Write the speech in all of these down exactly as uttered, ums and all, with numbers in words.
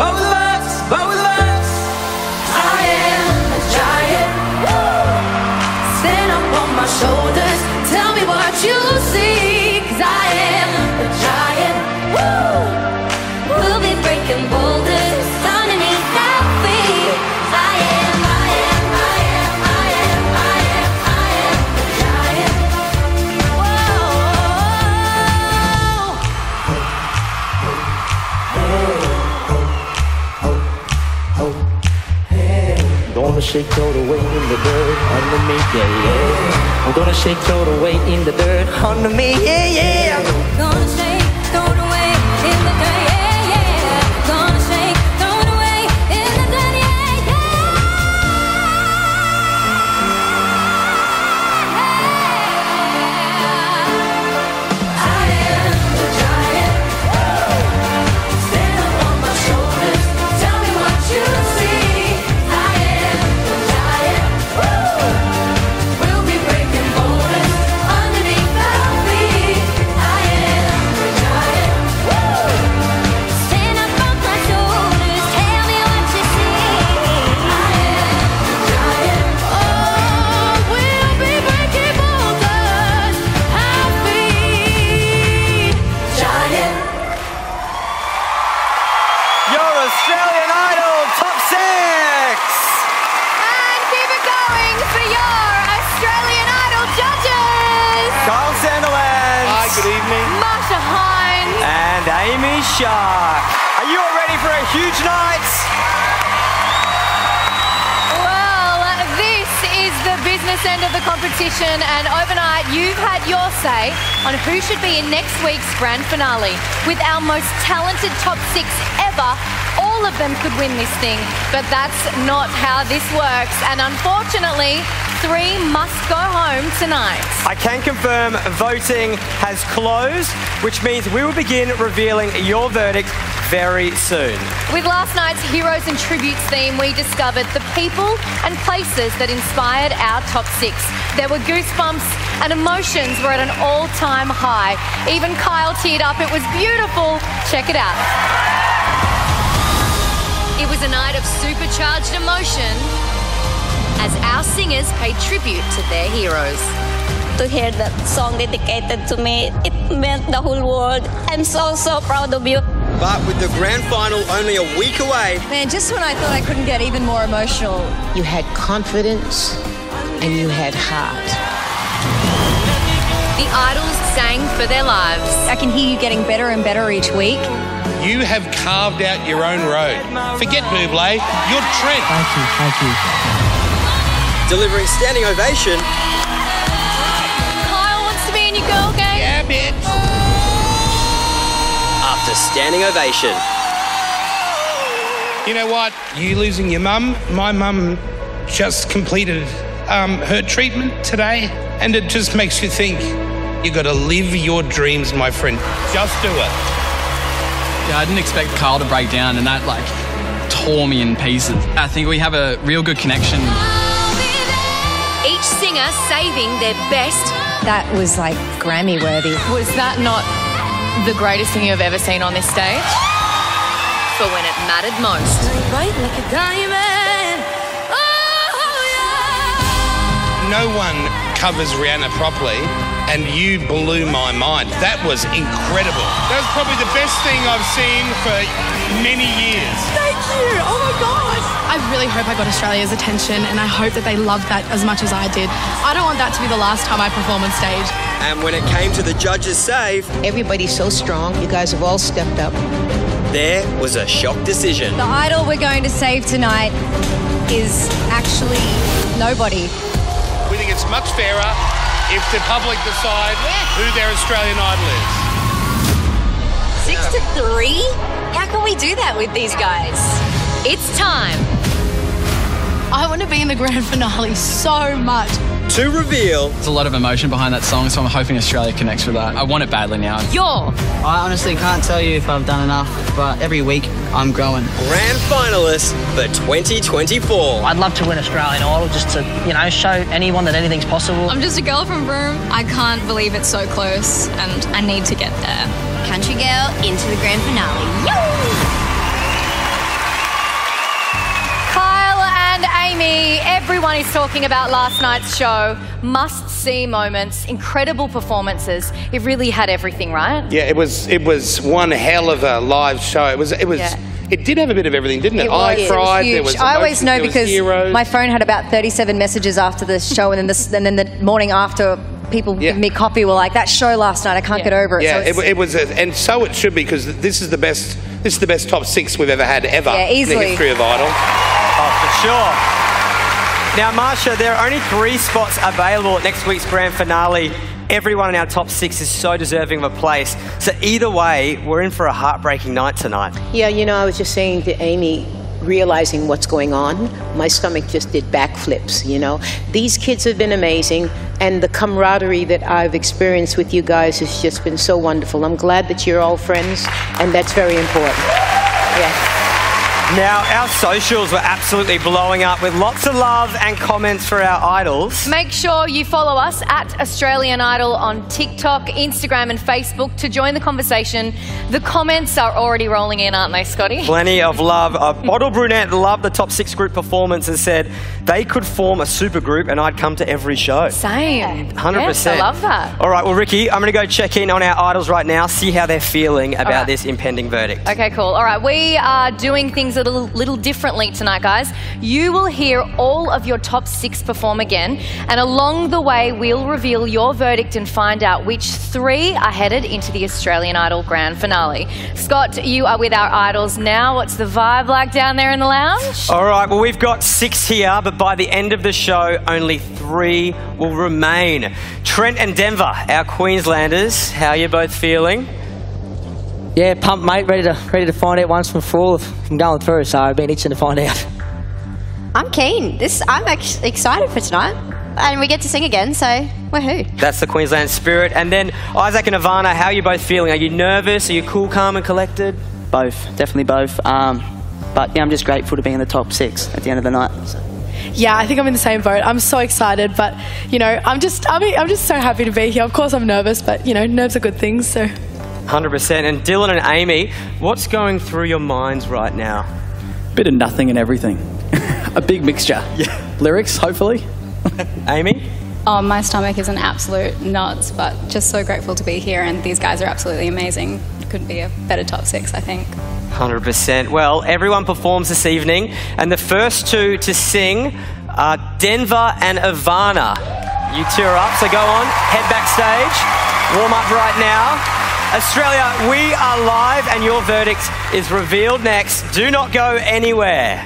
both of us, both of us. I am a giant. Woo! Stand up on my shoulders. Tell me what you see. 'Cause I am a giant. Woo! We'll be breaking boulders underneath our feet. I am, I am, I am, I am, I am, I am a giant. I'm gonna shake all the weight in the dirt under me, yeah, yeah. I'm gonna shake all the weight in the dirt under me, yeah, yeah. Gonna shake, throw it away in the dirt, yeah, yeah. Gonna shake, throw it away in the dirt, yeah, yeah. I am the giant. Stand up on my shoulders. Tell me what you see. I am the giant. We'll be breaking boulders underneath our feet. I am the giant. Stand up on my shoulders. Tell me what you see. I am the giant. Oh, we'll be breaking boulders our feet. Giant. Your Australian Idol Top Six! And keep it going for your Australian Idol judges. Kyle Sandilands. Hi, good evening. Marsha Hines. And Amy Shark. Are you all ready for a huge night? Well, this is the business end of the competition, and overnight you've had your say on who should be in next week's grand finale. With our most talented top six ever, all of them could win this thing, but that's not how this works, and unfortunately, three must go home tonight. I can confirm voting has closed, which means we will begin revealing your verdict very soon. With last night's Heroes and Tributes theme, we discovered the people and places that inspired our top six. There were goosebumps and emotions were at an all-time high. Even Kyle teared up. It was beautiful. Check it out. It was a night of supercharged emotion as our singers paid tribute to their heroes. To hear that song dedicated to me, it meant the whole world. I'm so, so proud of you. But with the grand final only a week away, Man, just when I thought I couldn't get even more emotional. You had confidence and you had heart. The idols sang for their lives. I can hear you getting better and better each week. You have carved out your own road. Forget Bublé, you're Trent. Thank you, thank you. delivering standing ovation. Kyle wants to be in your girl game. Yeah, bitch. After standing ovation. You know what? You losing your mum. My mum just completed um, her treatment today, and it just makes you think you got to live your dreams, my friend. Just do it. Yeah, I didn't expect Kyle to break down, and that like tore me in pieces. I think we have a real good connection. Each singer saving their best. That was like Grammy worthy. Was that not the greatest thing you've ever seen on this stage? For when it mattered most. Bright like a diamond. Oh, yeah. No one covers Rihanna properly, and you blew my mind. That was incredible. That was probably the best thing I've seen for many years. Thank you. Oh my gosh. I really hope I got Australia's attention, and I hope that they loved that as much as I did. I don't want that to be the last time I perform on stage. And when it came to the judges' save, Everybody's so strong. You guys have all stepped up. there was a shock decision. The idol we're going to save tonight is actually nobody. We think it's much fairer if the public decide who their Australian Idol is. Six to three? How can we do that with these guys? It's time. I want to be in the grand finale so much. To reveal, There's a lot of emotion behind that song, so I'm hoping Australia connects with that. I want it badly now. Your I honestly can't tell you if I've done enough, but every week I'm growing. grand finalist for twenty twenty-four. I'd love to win Australian Idol just to, you know, show anyone that anything's possible. I'm just a girl from Broome. I can't believe it's so close, and I need to get there. Country girl into the grand finale. Yo! Everyone is talking about last night's show. Must-see moments, incredible performances. It really had everything, right? Yeah, it was. It was one hell of a live show. It was. It was. Yeah. It did have a bit of everything, didn't it? It was, I it cried. was huge. There was I always emotion, know there was because heroes. my phone had about thirty-seven messages after the show, and then, this, and then the morning after, people Yeah. give me copy were like, that show last night, I can't Yeah. get over it. Yeah, So it, it's- it was, a, and so it should be, because this is the best. This is the best top six we've ever had ever Yeah, in easily. the history of Idol. Oh, for sure. Now, Marsha, there are only three spots available at next week's grand finale. Everyone in our top six is so deserving of a place. So either way, we're in for a heartbreaking night tonight. Yeah, you know, I was just saying to Amy, realizing what's going on, my stomach just did backflips, you know. These kids have been amazing, and the camaraderie that I've experienced with you guys has just been so wonderful. I'm glad that you're all friends, and that's very important. Yeah. Now, our socials were absolutely blowing up with lots of love and comments for our idols. Make sure you follow us at Australian Idol on TikTok, Instagram and Facebook to join the conversation. The comments are already rolling in, aren't they, Scotty? Plenty of love. Uh, Bottle Brunette loved the top six group performance and said they could form a super group and I'd come to every show. Same. one hundred percent. Yes, I love that. All right, well, Ricky, I'm going to go check in on our idols right now, see how they're feeling about right. this impending verdict. Okay, cool. All right, we are doing things a little, little differently tonight, guys. You will hear all of your top six perform again, and along the way, we'll reveal your verdict and find out which three are headed into the Australian Idol grand finale. Scott, you are with our idols now. What's the vibe like down there in the lounge? All right, well, we've got six here, but by the end of the show, only three will remain. Trent and Denver, our Queenslanders, how are you both feeling? Yeah, pumped, mate. Ready to ready to find out once and for all if I'm going through. So I've been itching to find out. I'm keen. This I'm actually excited for tonight, and we get to sing again. So woohoo! That's the Queensland spirit. And then Isaac and Ivana, how are you both feeling? Are you nervous? Are you cool, calm, and collected? Both, definitely both. Um, but yeah, I'm just grateful to be in the top six at the end of the night. So. Yeah, I think I'm in the same boat. I'm so excited, but you know, I'm just, I'm, I'm just so happy to be here. Of course, I'm nervous, but you know, nerves are good things. So. one hundred percent. And Dylan and Amy, what's going through your minds right now? Bit of nothing and everything. A big mixture. Yeah. Lyrics, hopefully. Amy? Oh, my stomach is an absolute nuts, but just so grateful to be here, and these guys are absolutely amazing. Couldn't be a better top six, I think. one hundred percent. Well, everyone performs this evening, and the first two to sing are Denver and Ivana. You two are up, so go on, head backstage, warm up right now. Australia, we are live, and your verdict is revealed next. Do not go anywhere.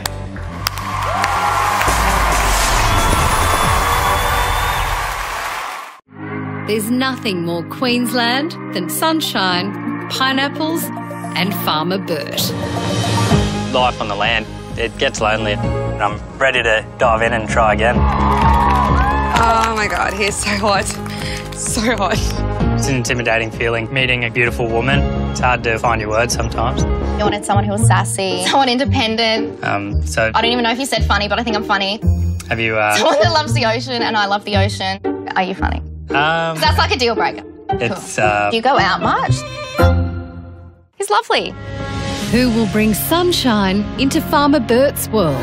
There's nothing more Queensland than sunshine, pineapples, and Farmer Bert. Life on the land, it gets lonely. I'm ready to dive in and try again. Oh my God, he's so hot. So hot. It's an intimidating feeling, meeting a beautiful woman. It's hard to find your words sometimes. You wanted someone who was sassy, someone independent. Um, so, I don't even know if you said funny, but I think I'm funny. have you... Uh, Someone that loves the ocean, and I love the ocean. Are you funny? um, That's like a deal breaker. it's... Uh, Do you go out much? He's lovely. Who will bring sunshine into Farmer Bert's world?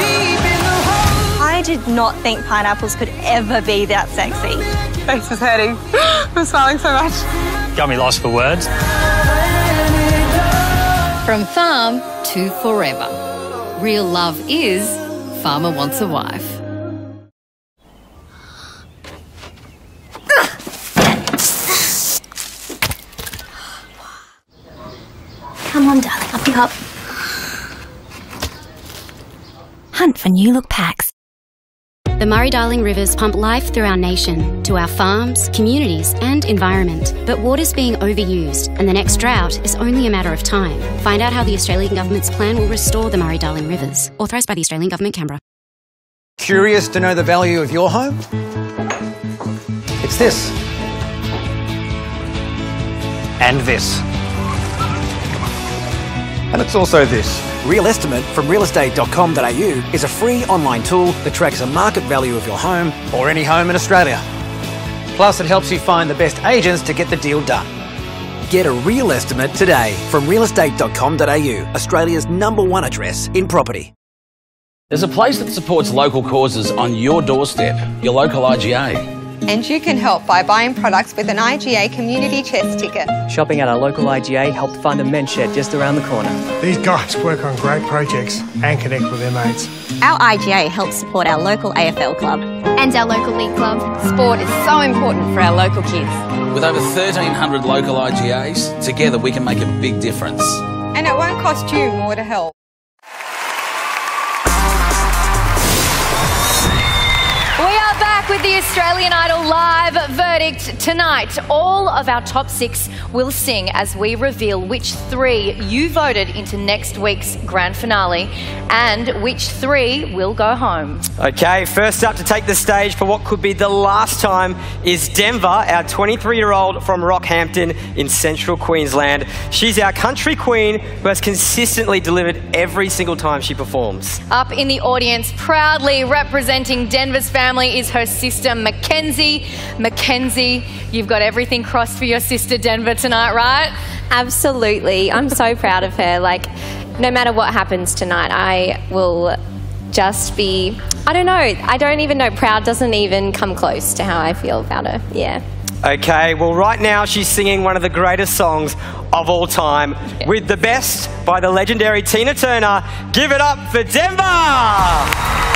I did not think pineapples could ever be that sexy. Face is hurting. I'm smiling so much. got me lost for words. From farm to forever. Real love is Farmer Wants a Wife. Come on, darling, up you hop. Hunt for new look packs. The Murray-Darling rivers pump life through our nation, to our farms, communities and environment. But water's being overused, and the next drought is only a matter of time. Find out how the Australian Government's plan will restore the Murray-Darling rivers. Authorised by the Australian Government, Canberra. Curious to know the value of your home? It's this. And this. And it's also this. Real Estimate from real estate dot com dot a u is a free online tool that tracks the market value of your home or any home in Australia. Plus, it helps you find the best agents to get the deal done. Get a real estimate today from real estate dot com dot a u, Australia's number one address in property. There's a place that supports local causes on your doorstep, your local I G A. And you can help by buying products with an I G A community chest ticket. Shopping at our local I G A helped fund a men's shed just around the corner. These guys work on great projects and connect with their mates. Our I G A helps support our local A F L club. And our local league club. Sport is so important for our local kids. With over thirteen hundred local I G As, together we can make a big difference. And it won't cost you more to help. We are back with the Australian Idol live verdict tonight. All of our top six will sing as we reveal which three you voted into next week's grand finale and which three will go home. Okay, first up to take the stage for what could be the last time is Denver, our twenty-three-year-old from Rockhampton in central Queensland. She's our country queen who has consistently delivered every single time she performs. Up in the audience, proudly representing Denver's family is her sister Mackenzie. Mackenzie, you've got everything crossed for your sister Denver tonight, right? Absolutely. I'm so proud of her. Like, no matter what happens tonight, I will just be, I don't know, I don't even know, proud doesn't even come close to how I feel about her. Yeah. Okay, well right now she's singing one of the greatest songs of all time with The Best by the legendary Tina Turner. Give it up for Denver!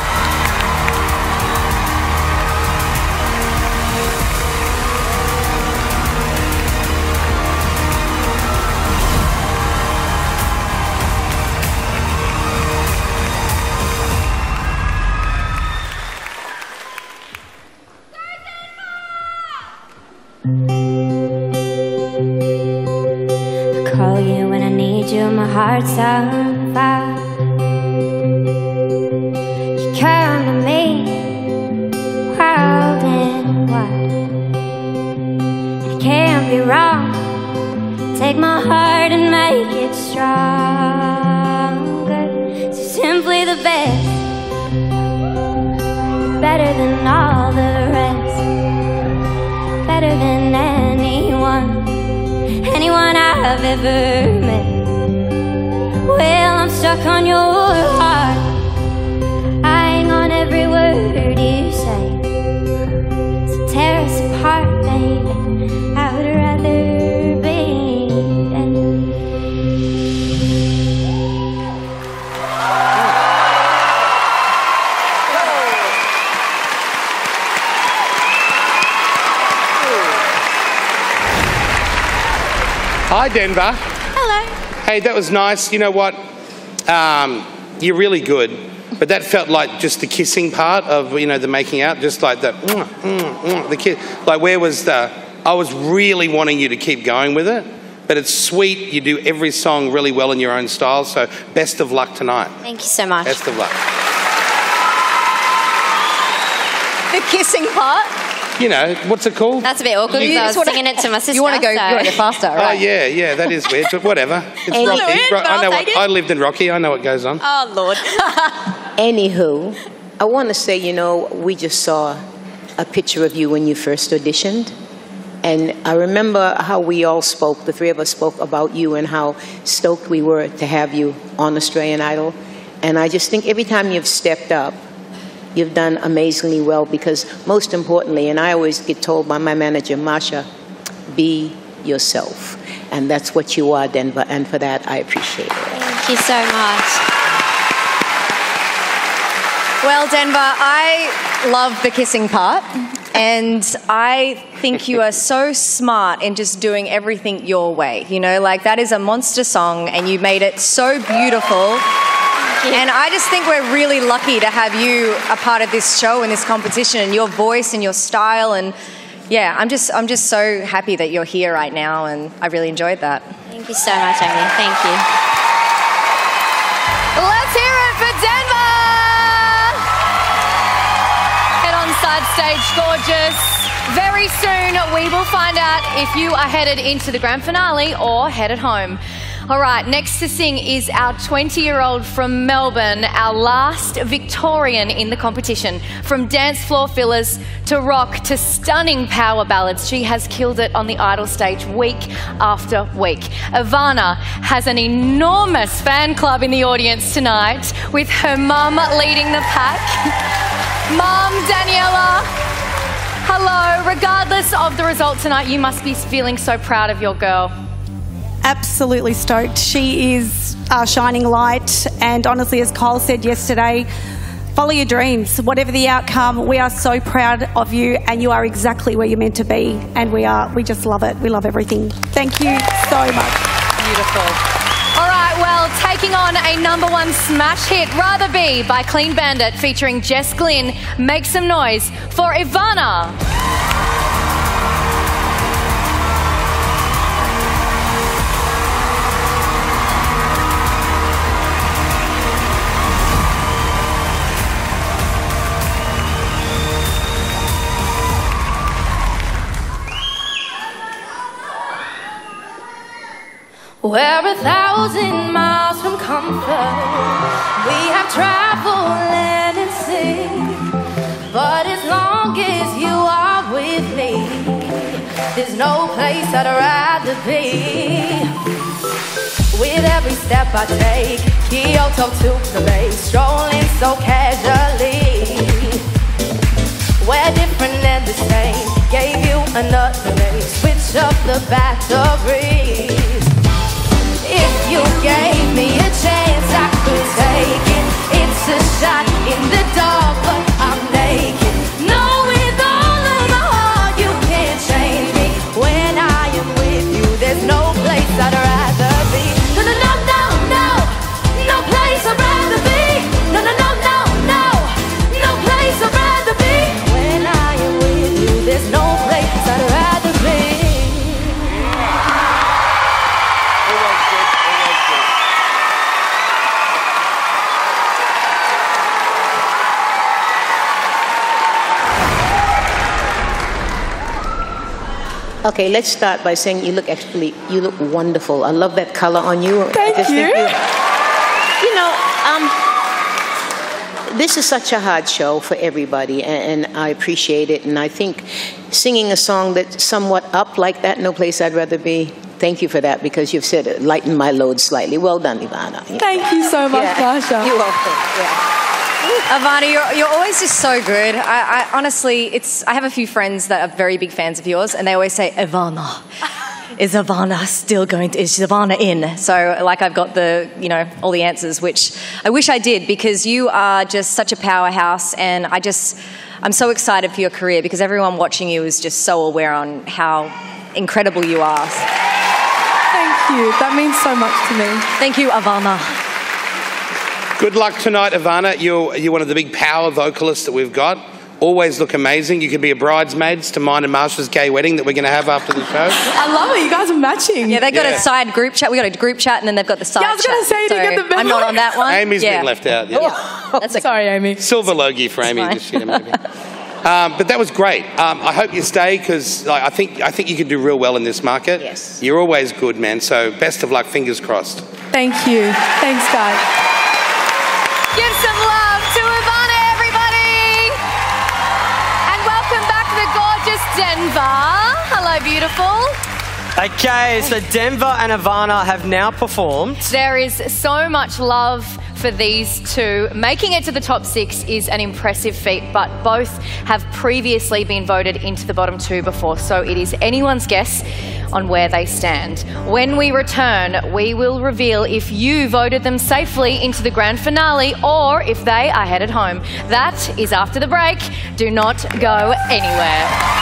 Call you when I need you, my heart's on fire. You come to me, wild and wide. It can't be wrong. Take my heart and make it stronger. So simply the best, better than all the rest, better than anyone. Anyone I've ever met. Well, I'm stuck on your heart. I hang on every word you say. So tear us apart, baby. I would rather be dead. Hi, Denver. Hello. Hey, that was nice. You know what? Um, you're really good. But that felt like just the kissing part of, you know, the making out. Just like the, mm, mm, mm, the kiss. Like, where was the... I was really wanting you to keep going with it. But it's sweet. You do every song really well in your own style. So best of luck tonight. Thank you so much. Best of luck. The kissing part? You know, what's it called? That's a bit awkward because I was singing it to my sister. You want to go, so. you want to go faster, right? Oh, yeah, yeah, that is weird, but whatever. It's Ain't Rocky. it weird, Ro- but I know I'll what, take it. I lived in Rocky. I know what goes on. Oh, Lord. Anywho, I want to say, you know, we just saw a picture of you when you first auditioned. And I remember how we all spoke, the three of us spoke about you and how stoked we were to have you on Australian Idol. And I just think every time you've stepped up, you've done amazingly well because most importantly, and I always get told by my manager, Marsha, be yourself. And that's what you are, Denver, and for that, I appreciate it. Thank you so much. Well, Denver, I love the kissing part. And I think you are so smart in just doing everything your way. You know, like that is a monster song and you made it so beautiful. And I just think we're really lucky to have you a part of this show and this competition and your voice and your style. And yeah, I'm just, I'm just so happy that you're here right now and I really enjoyed that. Thank you so much, Amy. Thank you. Let's hear it for Denver! Head on side stage, gorgeous. Very soon we will find out if you are headed into the grand finale or headed home. All right, next to sing is our twenty-year-old from Melbourne, our last Victorian in the competition. From dance floor fillers to rock to stunning power ballads, she has killed it on the Idol stage week after week. Ivana has an enormous fan club in the audience tonight, with her mum leading the pack. Mum, Daniela, hello. Regardless of the result tonight, you must be feeling so proud of your girl. Absolutely stoked. She is our shining light, and honestly, as Kyle said yesterday, follow your dreams. Whatever the outcome, we are so proud of you, and you are exactly where you're meant to be, and we are. We just love it. We love everything. Thank you so much. Beautiful. All right, well, taking on a number one smash hit, Rather Be by Clean Bandit featuring Jess Glynn. Make some noise for Ivana. We're a thousand miles from comfort. We have traveled land and sea. But as long as you are with me, there's no place I'd rather be. With every step I take, Kyoto to the bay, strolling so casually. We're different and the same. Gave you another name. Switch up the batteries. If you gave me a chance, I could take it. It's a shot in the dark, but I'm naked. No, with all of my heart, you can't change me. When I am with you, there's no place I'd rather be. No, no, no, no, no, no place I'd rather be. No, no, no, no, no, no place I'd rather be. When I am with you, there's no place I'd rather be. Okay, let's start by saying you look actually, you look wonderful. I love that color on you. Thank I just you. Think you. You know, um, this is such a hard show for everybody, and, and I appreciate it. And I think singing a song that's somewhat up like that, No Place I'd Rather Be, thank you for that, because you've said it lightened my load slightly. Well done, Ivana. Thank you so much, yeah. Marsha. You're welcome. Yeah. Ivana, you're, you're always just so good. I, I honestly, it's. I have a few friends that are very big fans of yours, and they always say, Ivana, is Ivana still going to, is Ivana in? So, like, I've got the, you know, all the answers, which I wish I did, because you are just such a powerhouse, and I just, I'm so excited for your career, because everyone watching you is just so aware on how incredible you are. Thank you. That means so much to me. Thank you, Ivana. Good luck tonight, Ivana. You're, you're one of the big power vocalists that we've got. Always look amazing. You could be a bridesmaid to mine and Marsha's gay wedding that we're going to have after the show. I love it. You guys are matching. Yeah, they've got Yeah. a side group chat. We got a group chat, and then they've got the side chat. Yeah, I was going to say, you didn't get the memo. I'm not on that one. Amy's yeah. been left out. Yeah. Yeah. That's okay. Sorry, Amy. Silver Logie for Amy this year, maybe. Um, but that was great. Um, I hope you stay, because like, I think I think you could do real well in this market. Yes. You're always good, man. So best of luck. Fingers crossed. Thank you. Thanks, guys. Give some love to Ivana, everybody. And welcome back the gorgeous Denver. Hello, beautiful. Okay, so Denver and Ivana have now performed. There is so much love for these two. Making it to the top six is an impressive feat, but both have previously been voted into the bottom two before, so it is anyone's guess on where they stand. When we return, we will reveal if you voted them safely into the grand finale or if they are headed home. That is after the break. Do not go anywhere.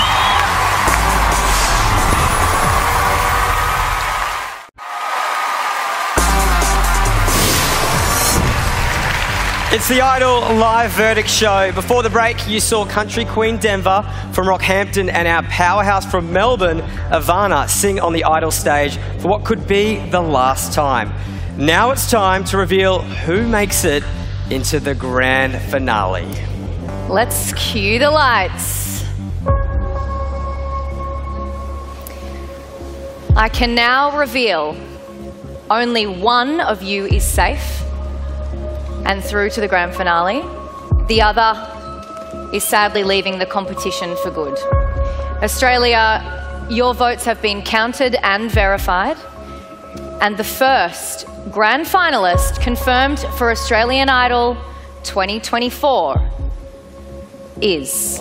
It's the Idol live verdict show. Before the break, you saw country queen Denver from Rockhampton and our powerhouse from Melbourne, Ivana, sing on the Idol stage for what could be the last time. Now it's time to reveal who makes it into the grand finale. Let's cue the lights. I can now reveal only one of you is safe and through to the grand finale. The other is sadly leaving the competition for good. Australia, your votes have been counted and verified, and the first grand finalist confirmed for Australian Idol twenty twenty-four is...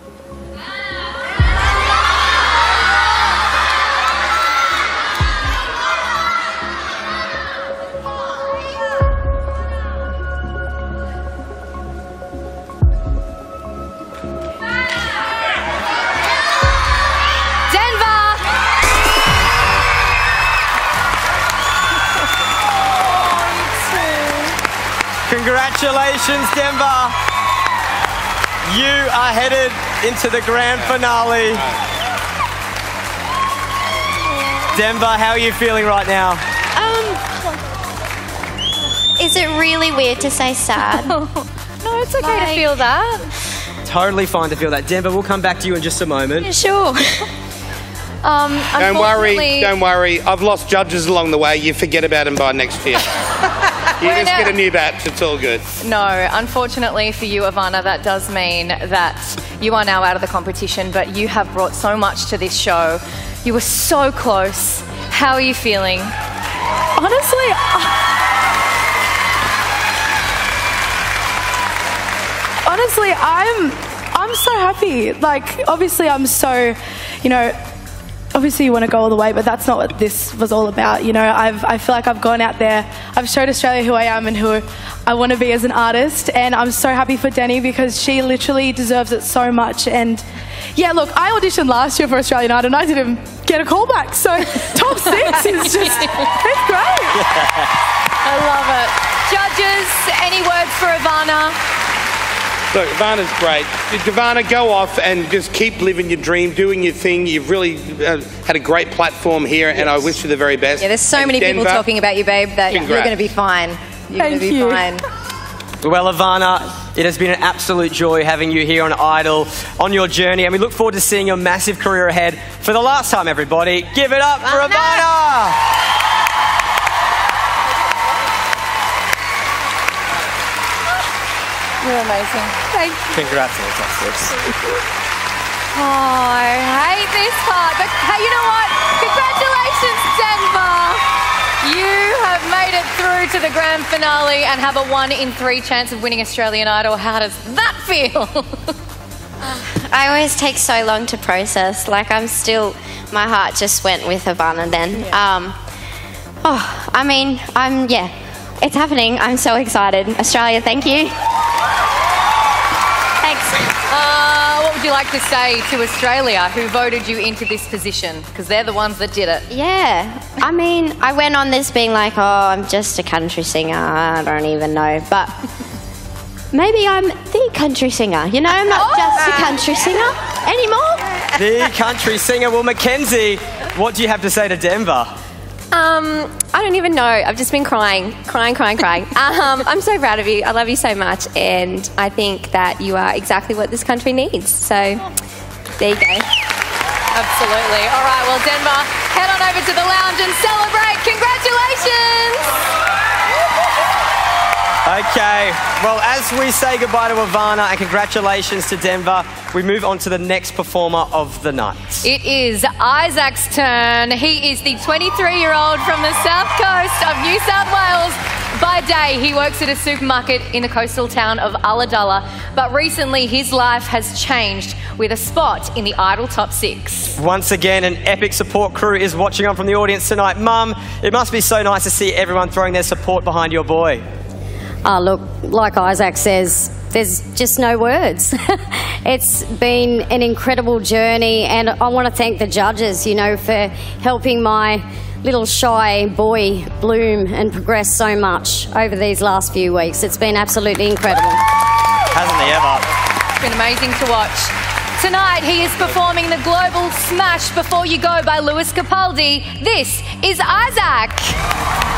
Congratulations, Denver. You are headed into the grand finale. Denver, how are you feeling right now? Um, is it really weird to say sad? No, it's okay like... to feel that. Totally fine to feel that. Denver, we'll come back to you in just a moment. Yeah, sure. um, don't worry, don't worry. I've lost judges along the way. You forget about them by next year. You just get a new batch, it's all good. No, unfortunately for you, Ivana, that does mean that you are now out of the competition, but you have brought so much to this show. You were so close. How are you feeling? Honestly, honestly, I'm, I'm so happy. Like, obviously I'm so, you know, obviously you want to go all the way, but that's not what this was all about. You know, I've, I feel like I've gone out there, I've showed Australia who I am and who I want to be as an artist, and I'm so happy for Denny because she literally deserves it so much. And yeah, look, I auditioned last year for Australian Idol and I didn't get a call back, so top six is just, it's great. I love it. Judges, any words for Ivana? Look, Ivana's great. Ivana, go off and just keep living your dream, doing your thing. You've really uh, had a great platform here, yes. and I wish you the very best. Yeah, there's so and many Denver, people talking about you, babe, that congrats. you're going to be fine. You're going to be you. fine. Well, Ivana, it has been an absolute joy having you here on Idol, on your journey, and we look forward to seeing your massive career ahead. For the last time, everybody, give it up for Ivana! You're amazing. Thank you. Congrats on the top six. Oh, I hate this part, but hey, you know what? Congratulations, Denver! You have made it through to the grand finale and have a one in three chance of winning Australian Idol. How does that feel? I always take so long to process. Like, I'm still, my heart just went with Ivana then. Yeah. Um, oh, I mean, I'm, yeah, it's happening. I'm so excited. Australia, thank you. Uh, what would you like to say to Australia, who voted you into this position? Because they're the ones that did it. Yeah. I mean, I went on this being like, oh, I'm just a country singer. I don't even know. But maybe I'm the country singer. You know, I'm not oh, just a country singer anymore. The country singer. Well, Mackenzie, what do you have to say to Denver? Um, I don't even know. I've just been crying, crying, crying, crying. um, I'm so proud of you. I love you so much, and I think that you are exactly what this country needs. So, there you go. Absolutely. All right, well, Denver, head on over to the lounge and celebrate. Congratulations! Okay, well, as we say goodbye to Ivana and congratulations to Denver, we move on to the next performer of the night. It is Isaac's turn. He is the twenty-three-year-old from the south coast of New South Wales. By day, he works at a supermarket in the coastal town of Ulladulla, but recently his life has changed with a spot in the Idol Top Six. Once again, an epic support crew is watching on from the audience tonight. Mum, it must be so nice to see everyone throwing their support behind your boy. Oh, look, like Isaac says, there's just no words. It's been an incredible journey, and I want to thank the judges, you know, for helping my little shy boy bloom and progress so much over these last few weeks. It's been absolutely incredible. Hasn't he ever? It's been amazing to watch. Tonight, he is performing the global smash Before You Go by Lewis Capaldi. This is Isaac.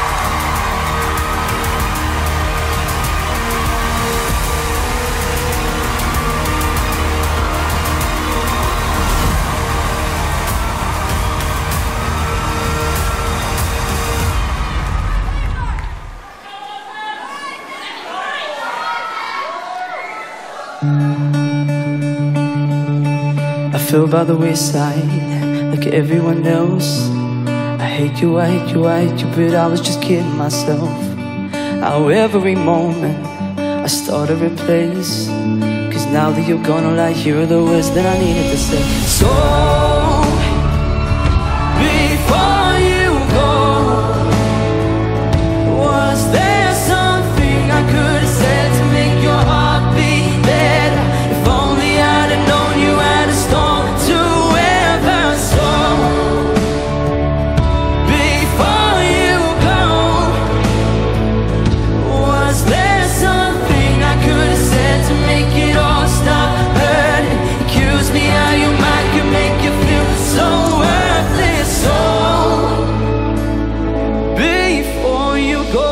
I fell by the wayside like everyone else. I hate you, I hate you, I hate you, but I was just kidding myself. How every moment I start to replace, cause now that you're gone, all I hear are the words that I needed to say. So, before you go, was there something I could have said to make your heart beat better? If only I'd have known you had a storm to weather. So, before you go, was there something I could have said to make it all stop hurting? Accuse me how you might could make you feel so worthless. So, before you go.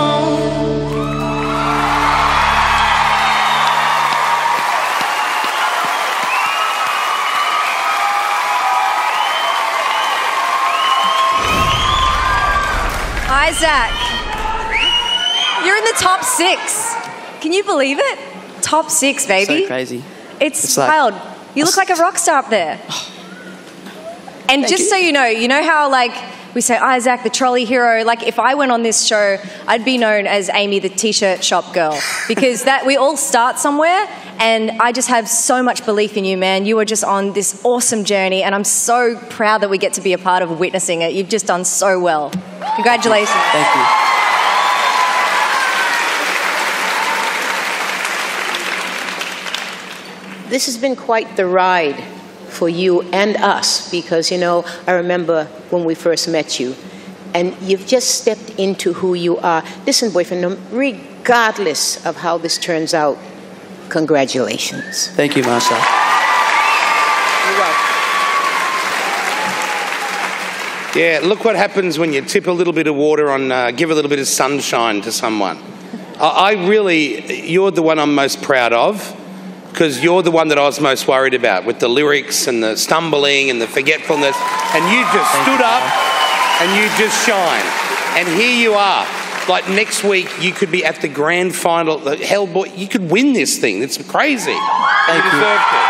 Isaac, you're in the top six. Can you believe it? Top six, baby. So crazy. It's, It's like- wild. You look like a rock star up there. And Thank just you. so you know, you know how like we say Isaac, the trolley hero. Like if I went on this show, I'd be known as Amy, the t-shirt shop girl, because that we all start somewhere. And I just have so much belief in you, man. You are just on this awesome journey, and I'm so proud that we get to be a part of witnessing it. You've just done so well. Congratulations. Thank you. This has been quite the ride for you and us, because, you know, I remember when we first met you, and you've just stepped into who you are. Listen, boyfriend, regardless of how this turns out, congratulations. Thank you, Marsha. You're welcome. Yeah, look what happens when you tip a little bit of water on, uh, give a little bit of sunshine to someone. I, I really, you're the one I'm most proud of, because you're the one that I was most worried about with the lyrics and the stumbling and the forgetfulness. And you just Thank stood you, up and you just shine. And here you are. Like next week, you could be at the grand final. The hell, boy, you could win this thing. It's crazy. Thank you you. deserved it.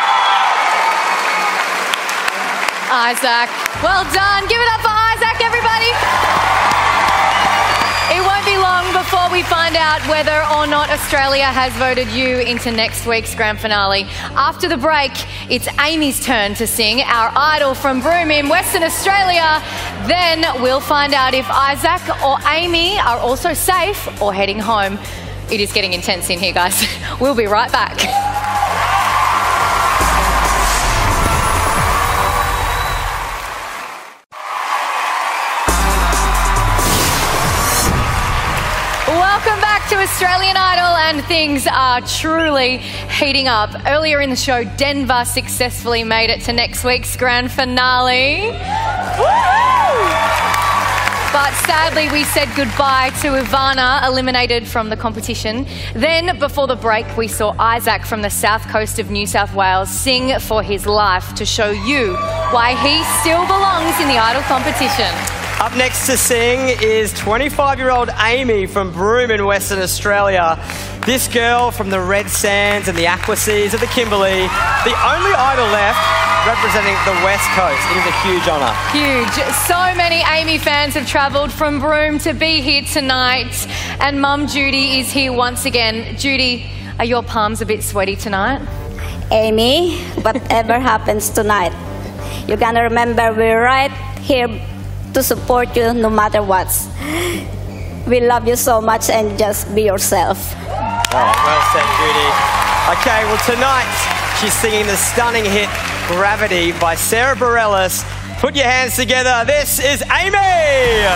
Isaac, well done. Give it up for Isaac, everybody. It won't be long before we find out whether or not Australia has voted you into next week's grand finale. After the break, it's Amy's turn to sing, our idol from Broome in Western Australia. Then we'll find out if Isaac or Amy are also safe or heading home. It is getting intense in here, guys. We'll be right back. Welcome back to Australian Idol, and things are truly heating up. Earlier in the show, Denver successfully made it to next week's grand finale. Woo! But sadly, we said goodbye to Ivana, eliminated from the competition. Then, before the break, we saw Isaac from the south coast of New South Wales sing for his life to show you why he still belongs in the Idol competition. Up next to sing is twenty-five-year-old Amy from Broome in Western Australia. This girl from the red sands and the aqua seas of the Kimberley, the only idol left representing the West Coast. It is a huge honour. Huge. So many Amy fans have travelled from Broome to be here tonight. And Mum Judy is here once again. Judy, are your palms a bit sweaty tonight? Amy, whatever happens tonight, you're gonna remember we're right here to support you no matter what. We love you so much, and just be yourself. Oh, well said, Judy. Okay, well tonight she's singing the stunning hit Gravity by Sarah Bareilles. Put your hands together. This is Amy.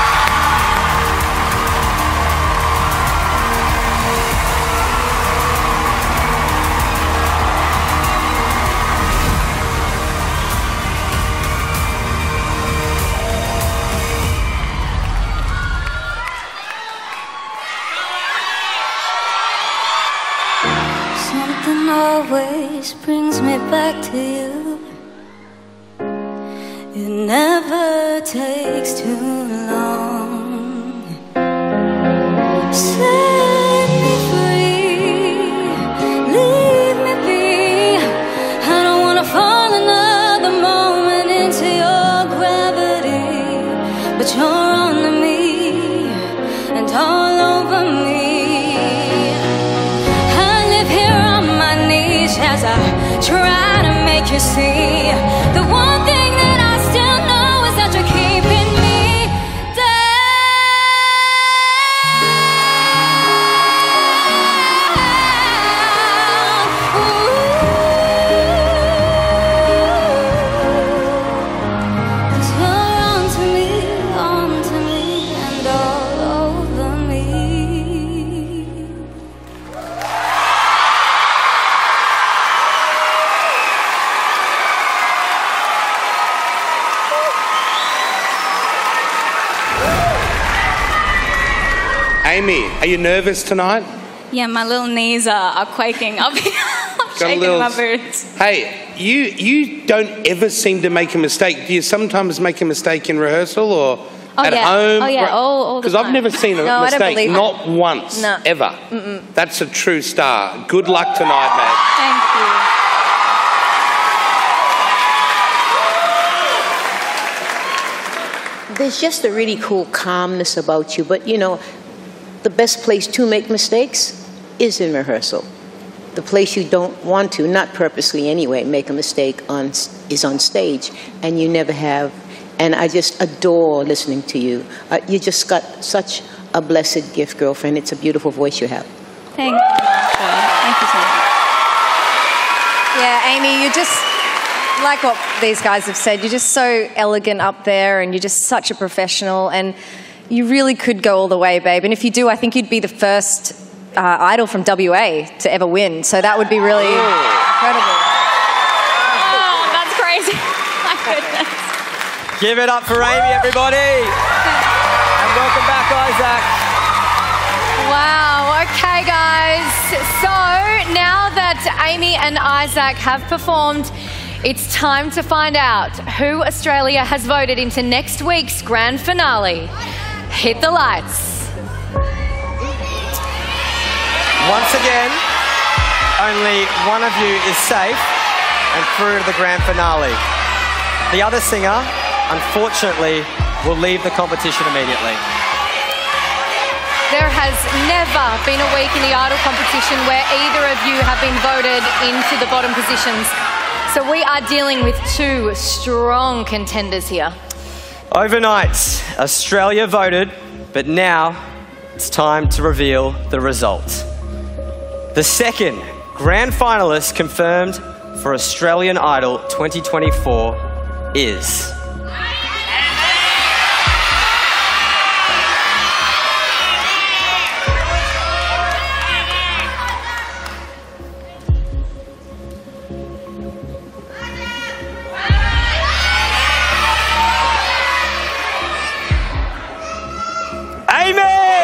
Something always brings me back to you. It never takes too long. Set me free, leave me live here on my knees as I try to make you see the one thing that I still know is that you're keeping me down. Ooh. 'Cause you're onto me, onto me, and all over me. Amy, are you nervous tonight? Yeah, my little knees are, are quaking. I'll be I'm Got a shaking little- my boots. Hey, you you don't ever seem to make a mistake. Do you sometimes make a mistake in rehearsal or Oh, at yeah. home? Oh, yeah, all- all the Because I've time. never seen a No, I don't mistake, believe it. not once, No. ever. Mm-mm. That's a true star. Good luck tonight, mate. Thank you. There's just a really cool calmness about you, but you know, the best place to make mistakes is in rehearsal. The place you don't want to, not purposely anyway, make a mistake on is on stage, and you never have. And I just adore listening to you. Uh, you just got such a blessed gift, girlfriend. It's a beautiful voice you have. Thank you. Thank you so much. Yeah, Amy, you're just like what these guys have said. You're just so elegant up there, and you're just such a professional, and you really could go all the way, babe. And if you do, I think you'd be the first uh, idol from W A to ever win. So that would be really incredible. Oh, that's crazy. My goodness. Give it up for Amy, everybody. And welcome back, Isaac. Wow, okay, guys. So now that Amy and Isaac have performed, it's time to find out who Australia has voted into next week's grand finale. Hit the lights. Once again, only one of you is safe and through to the grand finale. The other singer, unfortunately, will leave the competition immediately. There has never been a week in the Idol competition where either of you have been voted into the bottom positions. So we are dealing with two strong contenders here. Overnight, Australia voted, but now it's time to reveal the result. The second grand finalist confirmed for Australian Idol twenty twenty-four is... Amy!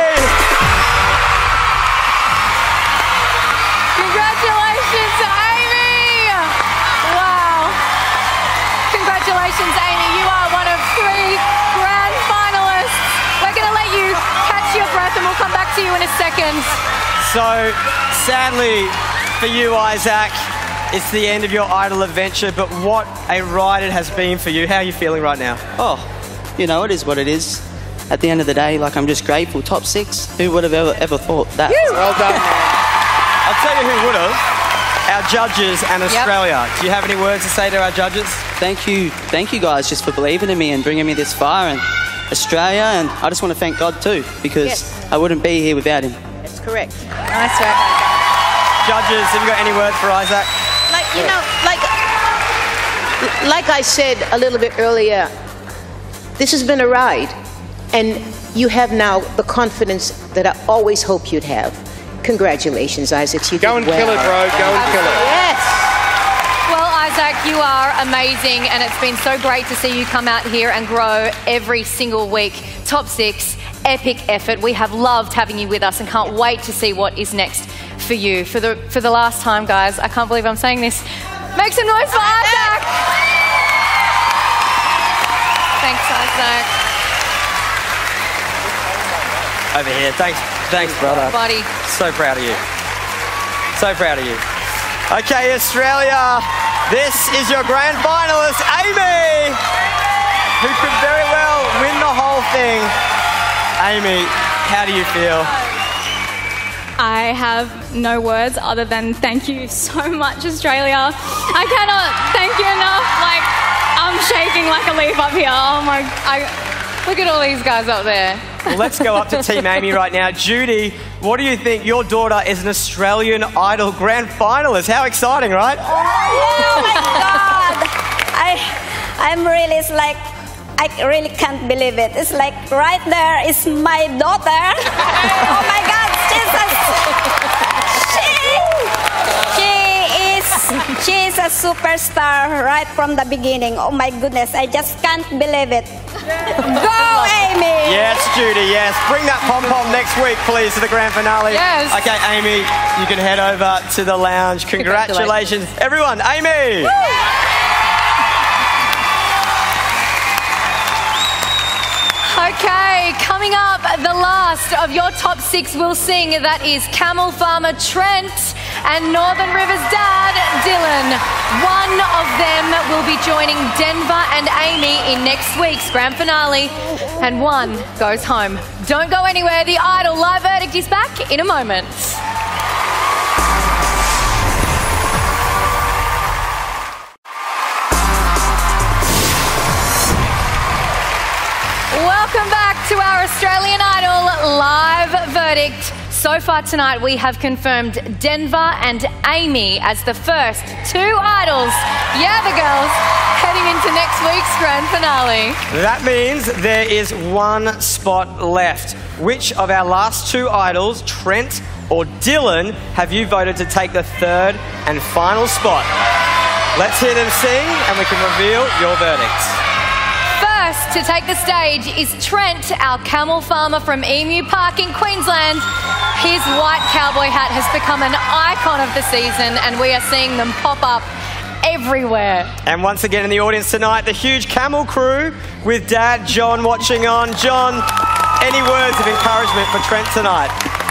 Congratulations, Amy! Wow. Congratulations, Amy. You are one of three grand finalists. We're going to let you catch your breath and we'll come back to you in a second. So, sadly for you, Isaac, it's the end of your Idol adventure, but what a ride it has been for you. How are you feeling right now? Oh, you know, it is what it is. At the end of the day, like, I'm just grateful. Top six, who would have ever, ever thought that? Well done, man. I'll tell you who would have. Our judges and Australia. Do you have any words to say to our judges? Thank you. Thank you guys just for believing in me and bringing me this far. And Australia, and I just want to thank God too, because Yes. I wouldn't be here without him. That's correct. Nice work. Judges, have you got any words for Isaac? Like, you know, like, like I said a little bit earlier, this has been a ride. And you have now the confidence that I always hoped you'd have. Congratulations, Isaac. You Go did and well. kill it, bro. Go and kill it. Yes. Well, Isaac, you are amazing, and it's been so great to see you come out here and grow every single week. Top six, epic effort. We have loved having you with us and can't wait to see what is next for you. For the, for the last time, guys, I can't believe I'm saying this. Make some noise for Isaac! Thanks, Isaac. Over here. Thanks, thanks, brother. Buddy. So proud of you. So proud of you. Okay, Australia, this is your grand finalist, Amy, who could very well win the whole thing. Amy, how do you feel? I have no words other than thank you so much, Australia. I cannot thank you enough. Like, I'm shaking like a leaf up here. Oh my, I, look at all these guys up there. Well, let's go up to Team Amy right now. Judy, what do you think? Your daughter is an Australian Idol grand finalist. How exciting, right? Oh my God! I, I'm really, it's like, I really can't believe it. It's like right there is my daughter. Oh my God, she's a, she, she is, she is a superstar right from the beginning. Oh my goodness, I just can't believe it. Go, Amy! Yes, Judy, yes. Bring that pom-pom next week, please, to the grand finale. Yes. Okay, Amy, you can head over to the lounge. Congratulations. Congratulations. Everyone, Amy! Woo! Okay, coming up, the last of your top six will sing. That is Camel Farmer Trent and Northern River's dad, Dylan. One of them will be joining Denver and Amy in next week's grand finale, and one goes home. Don't go anywhere. The Idol Live Verdict is back in a moment. Welcome back to our Australian Idol Live Verdict. So far tonight, we have confirmed Denver and Amy as the first two idols. Yeah, the girls, heading into next week's grand finale. That means there is one spot left. Which of our last two idols, Trent or Dylan, have you voted to take the third and final spot? Let's hear them sing and we can reveal your verdicts. First to take the stage is Trent, our camel farmer from Emu Park in Queensland. His white cowboy hat has become an icon of the season and we are seeing them pop up everywhere. And once again in the audience tonight, the huge camel crew with Dad John watching on. John, any words of encouragement for Trent tonight?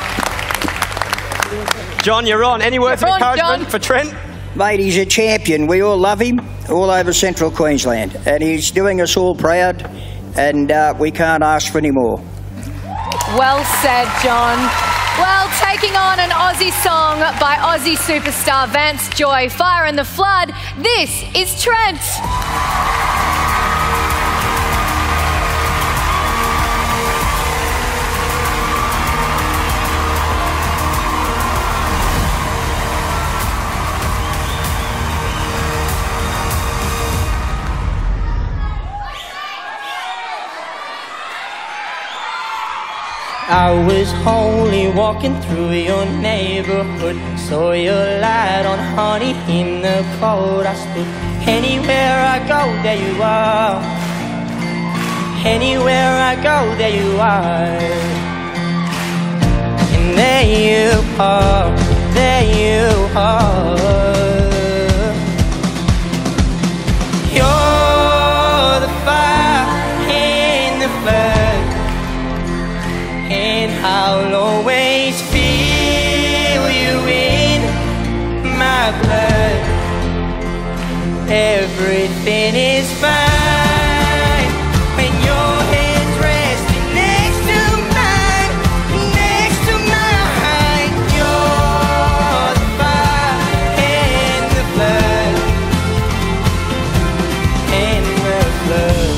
John, you're on. Any words You're of on, encouragement John. for Trent? Mate, he's a champion. We all love him all over central Queensland. And he's doing us all proud. And uh, we can't ask for any more. Well said, John. Well, taking on an Aussie song by Aussie superstar Vance Joy, Fire in the Flood, this is Trent. I was only walking through your neighborhood, saw your light on honey in the cold. I stood anywhere I go, there you are. Anywhere I go, there you are. And there you are, there you are. You're the fire in the flood, and I'll always feel you in my blood. Everything is fine when your head's resting next to mine, next to mine. You're the fire and the blood, and the blood.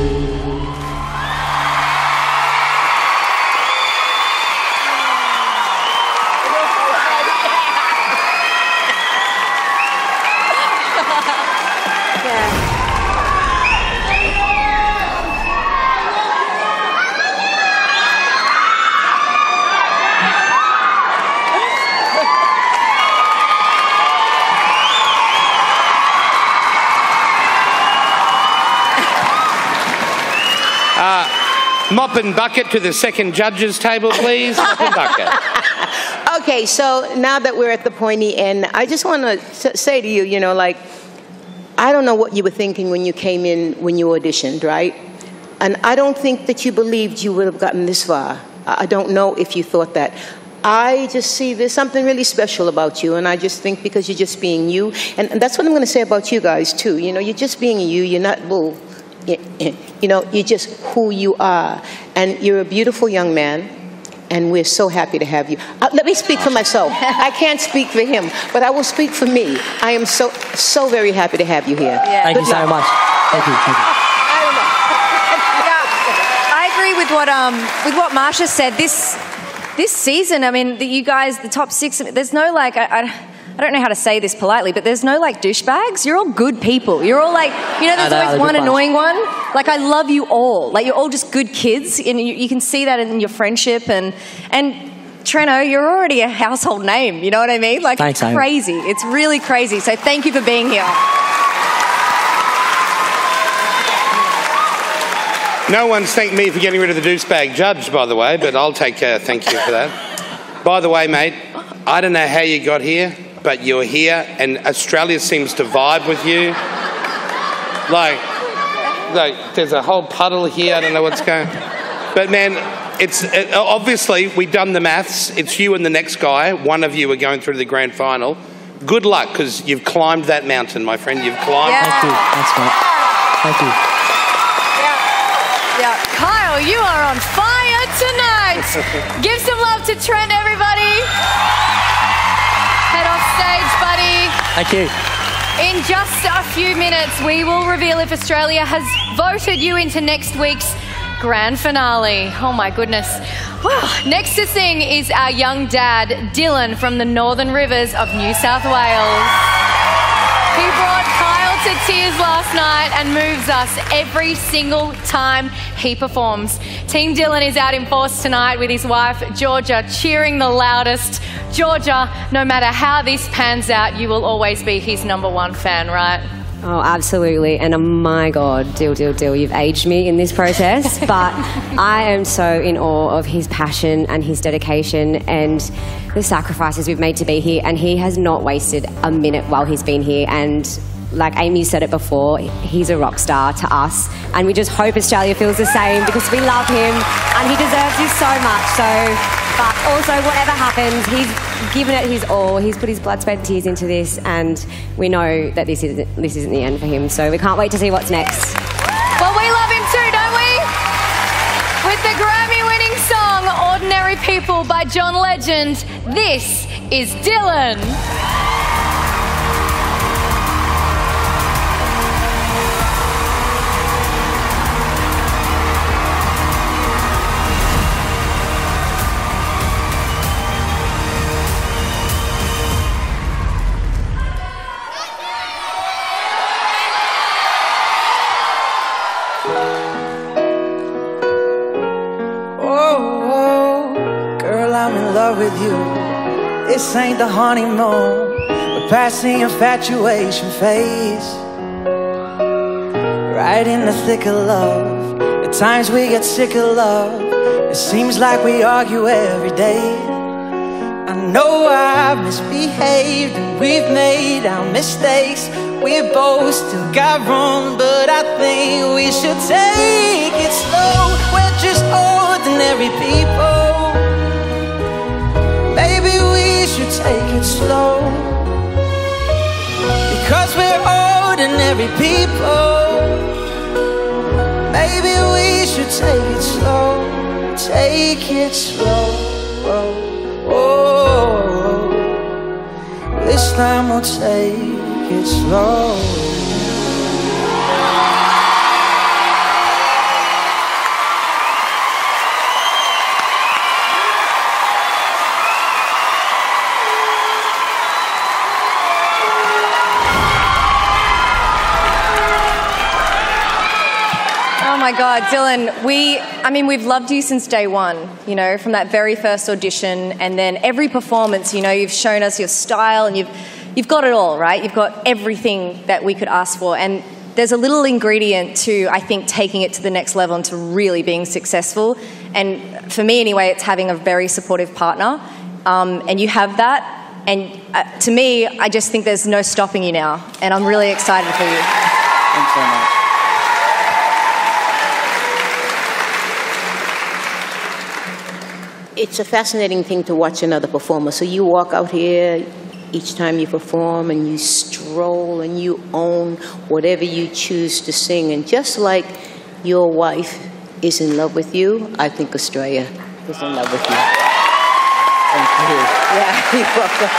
Mop and bucket to the second judge's table, please. Mop and bucket. Okay, so now that we're at the pointy end, I just want to say to you, you know, like, I don't know what you were thinking when you came in, when you auditioned, right? And I don't think that you believed you would have gotten this far. I don't know if you thought that. I just see there's something really special about you, and I just think because you're just being you, and, and that's what I'm going to say about you guys, too. You know, you're just being you. You're not, well, you know, you're just who you are. And you're a beautiful young man. and we're so happy to have you. Uh, let me speak for myself. I can't speak for him, but I will speak for me. I am so, so very happy to have you here. Yeah. Thank Good you so luck. much. Thank you. Thank you. I agree with what um with what Marsha said. This this season, I mean, the, you guys, the top six. There's no like I, I I don't know how to say this politely, but there's no like douchebags. You're all good people. You're all like, you know, there's No, always they're one good bunch. annoying one. Like I love you all. Like you're all just good kids, and you, you can see that in your friendship and and. Treno, you're already a household name. You know what I mean? Like Thanks, it's Amy. crazy. It's really crazy. So thank you for being here. No one's thanked me for getting rid of the douchebag judge, by the way, but I'll take uh, thank you for that. By the way, mate, I don't know how you got here, but you're here, and Australia seems to vibe with you. Like, like there's a whole puddle here. I don't know what's going. But man, it's it, obviously we've done the maths. It's you and the next guy. One of you are going through to the grand final. Good luck, because you've climbed that mountain, my friend. You've climbed. Yeah. Thank you. Thanks, mate. Thank you. Yeah, Kyle, you are on fire tonight. Give some love to Trent, everybody. Head off stage, buddy. Thank you. In just a few minutes, we will reveal if Australia has voted you into next week's grand finale. Oh my goodness. Well, next to sing is our young dad, Dylan, from the Northern Rivers of New South Wales. He brought Kyle to tears last night and moves us every single time he performs. Team Dylan is out in force tonight with his wife, Georgia, cheering the loudest. Georgia, no matter how this pans out, you will always be his number one fan, right? Oh, absolutely. And oh my God, Dill, Dill, Dill, you've aged me in this process. But I am so in awe of his passion and his dedication and the sacrifices we've made to be here. And he has not wasted a minute while he's been here. And like Amy said it before, he's a rock star to us. And we just hope Australia feels the same because we love him and he deserves this so much. So, but also whatever happens, he's given it his all. He's put his blood, sweat and tears into this, and we know that this isn't, this isn't the end for him. So we can't wait to see what's next. Well, we love him too, don't we? With the Grammy-winning song Ordinary People by John Legend, this is Dylan. With you, this ain't the honeymoon, we're past the infatuation phase. Right in the thick of love, at times we get sick of love. It seems like we argue every day. I know I've misbehaved and we've made our mistakes. We both still got wrong, but I think we should take it slow. We're just ordinary people. Maybe we should take it slow, because we're ordinary people. Maybe we should take it slow, take it slow. Oh, oh, oh. This time we'll take it slow. Oh my God, Dylan, we, I mean, we've loved you since day one, you know, from that very first audition, and then every performance, you know, you've shown us your style and you've, you've got it all, right? You've got everything that we could ask for, and there's a little ingredient to, I think, taking it to the next level and to really being successful, and for me anyway, it's having a very supportive partner, um, and you have that, and uh, to me, I just think there's no stopping you now, and I'm really excited for you. Thanks so much. It's a fascinating thing to watch another performer. So you walk out here each time you perform and you stroll and you own whatever you choose to sing. And just like your wife is in love with you, I think Australia is in love with you. Thank you. Yeah, you're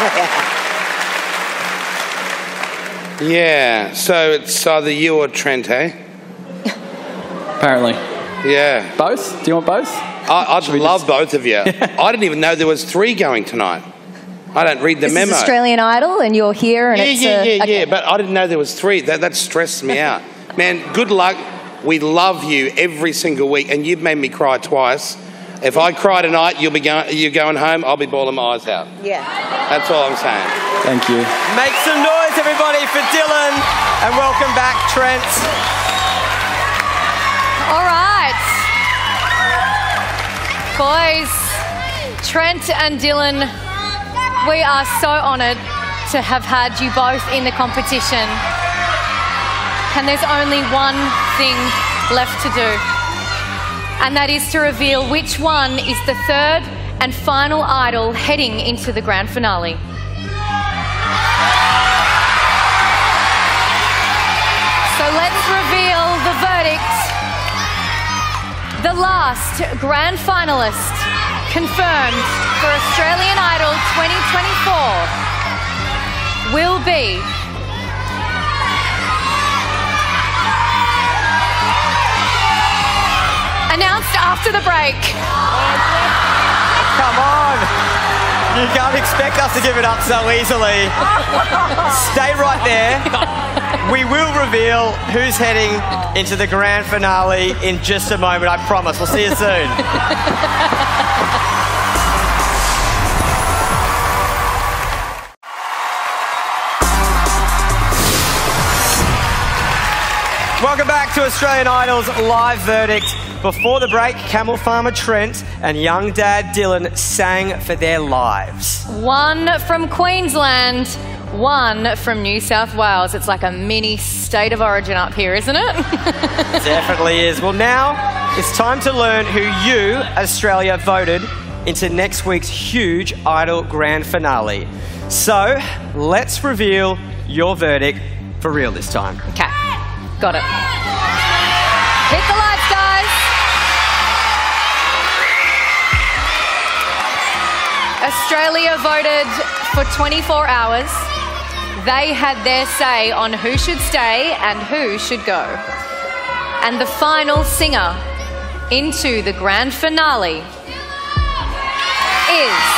welcome. Yeah, so it's either you or Trent, eh? Apparently. Yeah. Both? Do you want both? I, I'd love just... both of you. I didn't even know there was three going tonight. I don't read the this memo. Is Australian Idol, and you're here, and yeah, it's yeah, a, yeah, okay. yeah. But I didn't know there was three. That that stressed me out. Man, good luck. We love you every single week, and you've made me cry twice. If I cry tonight, you'll be going. You're going home. I'll be bawling my eyes out. Yeah. That's all I'm saying. Thank you. Make some noise, everybody, for Dylan, and welcome back, Trent. All right. Boys, Trent and Dylan, we are so honoured to have had you both in the competition. And there's only one thing left to do. And that is to reveal which one is the third and final idol heading into the grand finale. So let's reveal the verdict. The last grand finalist confirmed for Australian Idol twenty twenty-four will be announced after the break. Come on. You can't expect us to give it up so easily. Stay right there. We will reveal who's heading into the grand finale in just a moment, I promise. We'll see you soon. Welcome back to Australian Idol's live verdict. Before the break, camel farmer Trent and young dad Dylan sang for their lives. One from Queensland, one from New South Wales. It's like a mini state of origin up here, isn't it? Definitely is. Well, now it's time to learn who you, Australia, voted into next week's huge Idol grand finale. So let's reveal your verdict for real this time. Okay, got it. Hit the lights, guys. Australia voted for twenty-four hours. They had their say on who should stay and who should go. And the final singer into the grand finale is...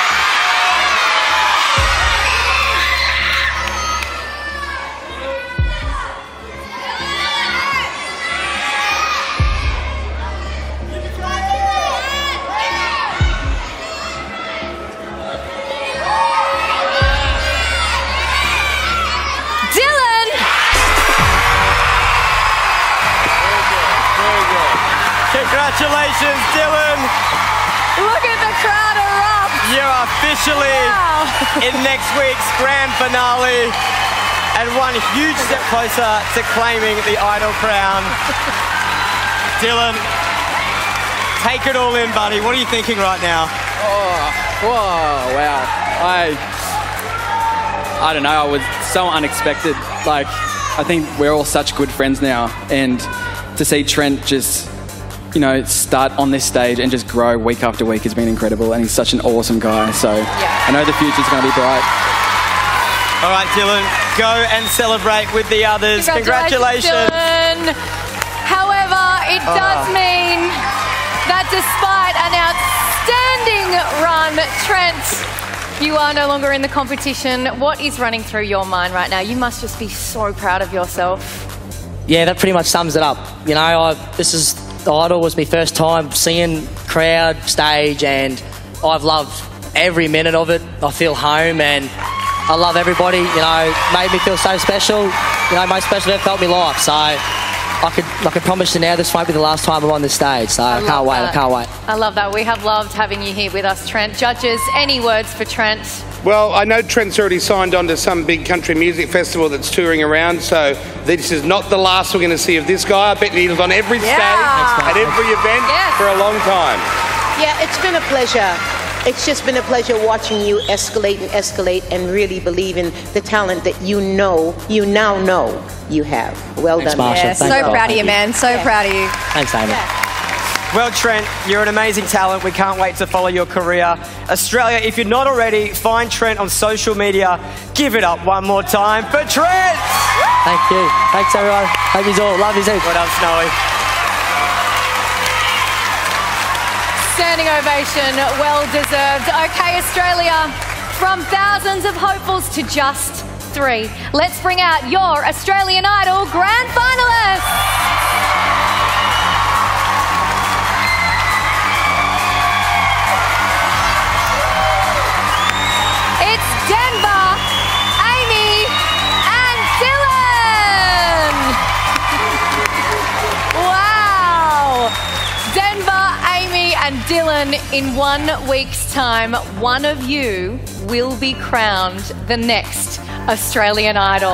Congratulations, Dylan. Look at the crowd erupt. You're officially wow. in next week's grand finale and one huge step closer to claiming the Idol crown. Dylan, take it all in, buddy. What are you thinking right now? Oh, whoa, wow. I, I don't know. I was so unexpected. Like, I think we're all such good friends now, and to see Trent just, you know, start on this stage and just grow week after week has been incredible, and he's such an awesome guy. So yeah. I know the future's going to be bright. All right, Dylan, go and celebrate with the others. Congratulations. Congratulations. Dylan. However, it oh. does mean that despite an outstanding run, Trent, you are no longer in the competition. What is running through your mind right now? You must just be so proud of yourself. Yeah, that pretty much sums it up. You know, I, this is the Idol was my first time seeing crowd, stage, and I've loved every minute of it. I feel home, and I love everybody. You know, made me feel so special. You know, most special ever felt in my life. So I could, I can promise you now, this won't be the last time I'm on this stage. So I, I can't wait. That. I can't wait. I love that. We have loved having you here with us, Trent. Judges, any words for Trent? Well, I know Trent's already signed on to some big country music festival that's touring around, so this is not the last we're going to see of this guy. I bet he was on every Yeah. stage, at every event Yes. for a long time. Yeah, it's been a pleasure. It's just been a pleasure watching you escalate and escalate and really believe in the talent that you know, you now know you have. Well Thanks, done. Marsha. Yeah, Thank so you. proud of you, Thank man. So Yeah. proud of you. Thanks, Amy. Well, Trent, you're an amazing talent. We can't wait to follow your career. Australia, if you're not already, find Trent on social media. Give it up one more time for Trent! Thank you. Thanks, everyone. Hope you all. Love you too. Well done, Snowy. Standing ovation, well deserved. Okay, Australia, from thousands of hopefuls to just three. Let's bring out your Australian Idol grand finalists. Denver, Amy, and Dylan! Wow! Denver, Amy, and Dylan, in one week's time, one of you will be crowned the next Australian Idol.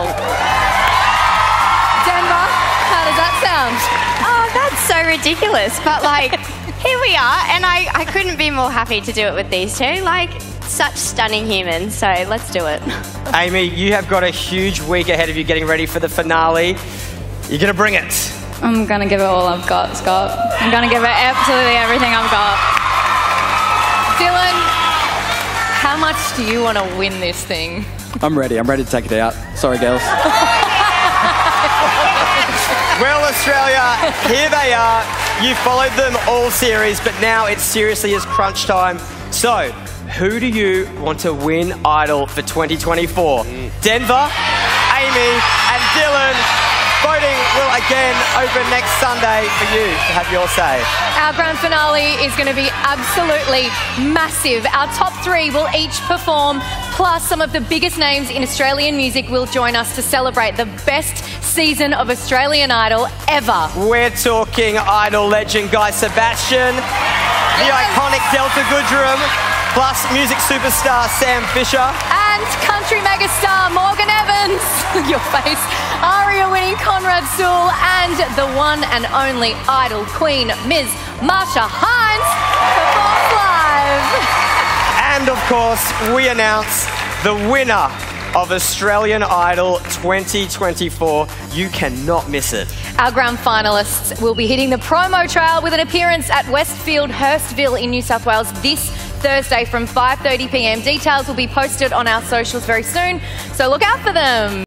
Denver, how does that sound? Oh, that's so ridiculous. But, like, here we are, and I, I couldn't be more happy to do it with these two. Like, such stunning humans, so let's do it. Amy, you have got a huge week ahead of you getting ready for the finale. You're going to bring it. I'm going to give it all I've got, Scott. I'm going to give it absolutely everything I've got. Dylan, how much do you want to win this thing? I'm ready. I'm ready to take it out. Sorry, girls. Well, Australia, here they are. You followed them all series, but now it's seriously is crunch time. So, who do you want to win Idol for twenty twenty-four? Mm. Denver, Amy, and Dylan. Voting will again open next Sunday for you to have your say. Our grand finale is going to be absolutely massive. Our top three will each perform, plus some of the biggest names in Australian music will join us to celebrate the best season of Australian Idol ever. We're talking Idol legend Guy Sebastian, the yes. iconic Delta Goodrem, plus music superstar Sam Fisher. And country megastar Morgan Evans, your face, Aria-winning Conrad Sewell, and the one and only Idol queen, Miz Marsha Hines, performs live. And of course, we announce the winner of Australian Idol twenty twenty-four. You cannot miss it. Our grand finalists will be hitting the promo trail with an appearance at Westfield Hurstville in New South Wales this Thursday from five thirty p m. Details will be posted on our socials very soon, so look out for them.